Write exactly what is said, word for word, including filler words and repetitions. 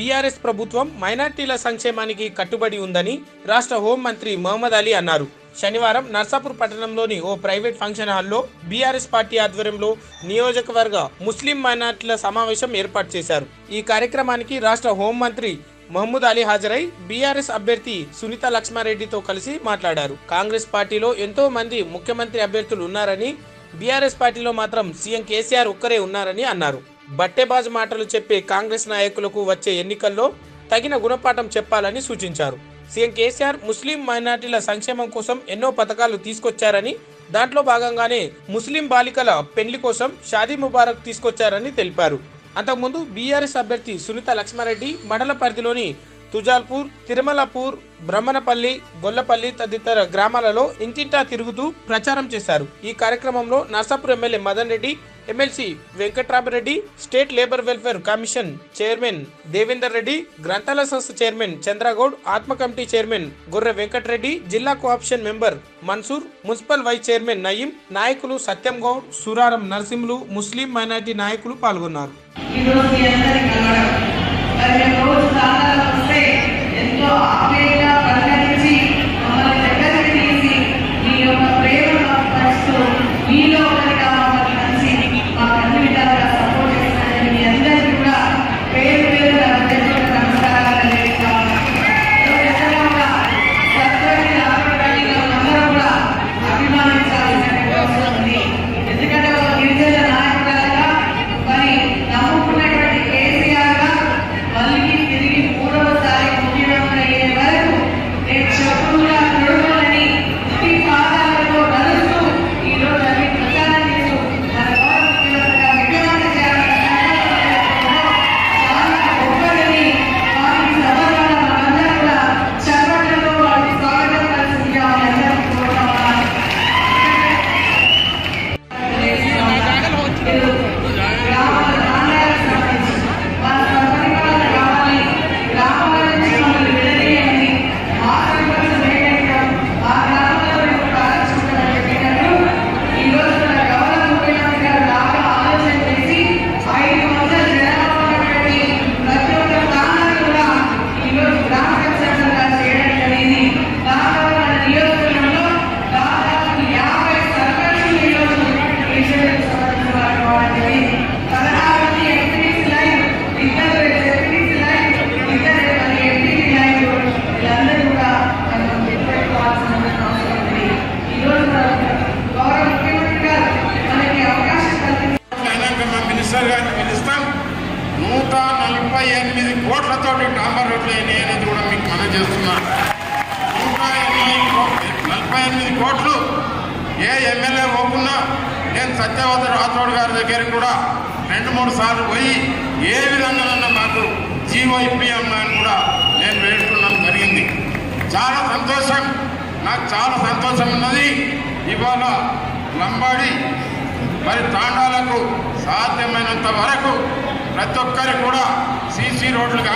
BRS ప్రభుత్వం మైనార్టీల సంక్షేమానికి కట్టుబడి ఉందని రాష్ట్ర హోంమంత్రి మహమ్మద్ అలీ అన్నారు. శనివారం నర్సాపూర్ పట్టణంలోని ఓ ప్రైవేట్ ఫంక్షన్ హాల్లో బీఆర్ఎస్ పార్టీ ఆధ్వర్యంలో నియోజకవర్గ ముస్లిం మైనార్టీల సమావేశం ఏర్పాటు చేశారు. ఈ కార్యక్రమానికి రాష్ట్ర హోంమంత్రి మహమ్మద్ అలీ హాజరై బీఆర్ఎస్ అభ్యర్థి సునీత లక్ష్మారెడ్డితో కలిసి మాట్లాడారు. కాంగ్రెస్ పార్టీలో ఎంతో మంది ముఖ్యమంత్రి అభ్యర్థులు ఉన్నారని, బీఆర్ఎస్ పార్టీలో మాత్రం సీఎం కేసీఆర్ ఒక్కరే ఉన్నారని అన్నారు. బట్టేబాజు మాటలు చెప్పే కాంగ్రెస్ నాయకులకు వచ్చే ఎన్నికల్లో తగిన గుణపాఠం చెప్పాలని సూచించారు. సీఎం కేసీఆర్ ముస్లిం మైనార్టీల సంక్షేమం కోసం ఎన్నో పథకాలు తీసుకొచ్చారని, దాంట్లో భాగంగానే ముస్లిం బాలికల పెళ్లి కోసం షాదీ ముబారక్ తీసుకొచ్చారని తెలిపారు. అంతకుముందు బీఆర్ఎస్ అభ్యర్థి సునీత లక్ష్మారెడ్డి మండల పరిధిలోని తుజాల్పూర్, తిరుమలపూర్, బ్రహ్మణపల్లి, గొల్లపల్లి తదితర గ్రామాలలో ఇంటింటా తిరుగుతూ ప్రచారం చేశారు. ఈ కార్యక్రమంలో Narsapur MLA Madan Reddy, MLC Venkatramareddy, state labour welfare commission chairman Devender Reddy, గ్రంథాలయ సంస్థ చైర్మన్ చంద్రగౌడ్, ఆత్మ కమిటీ చైర్మన్ గొర్రె వెంకటరెడ్డి, జిల్లా co-option member Mansoor, municipal vice chairman Nayeem, నాయకులు సత్యం గౌడ్, సురారం నరసింహులు, ముస్లిం మైనార్టీ నాయకులు పాల్గొన్నారు. నూట నలభై ఎనిమిది కోట్లతో డాంబర్ రోడ్లు అయినాయి అనేది కూడా మీకు మనం చేస్తున్నాను. నూట ఎనిమిది నలభై ఎనిమిది కోట్లు ఏ ఎమ్మెల్యే పోకున్నా నేను సత్యవత రాథోడ్ గారి దగ్గర కూడా రెండు మూడు సార్లు పోయి ఏ విధంగా మాకు జీవో ఇప్పియమ్మని కూడా నేను వేడుకోవడం జరిగింది. చాలా సంతోషం, నాకు చాలా సంతోషం ఉన్నది. ఇవాళ లంబాడి మరి తాండాలకు సాధ్యమైనంత వరకు ప్రతి ఒక్కరికి కూడా సీసీ రోడ్లు